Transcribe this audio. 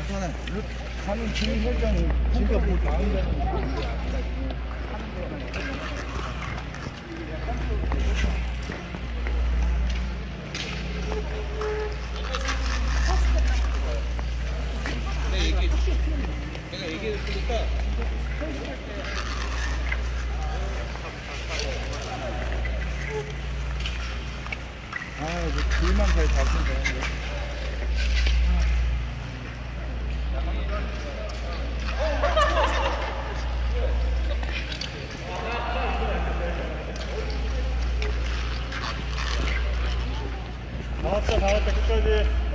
괜찮아. 가면 주민 설정이 지가 뭐 나온다는 내가 얘기했으니까 뭐 둘만 잘 잡으면 되는데. 나왔다 끝까지.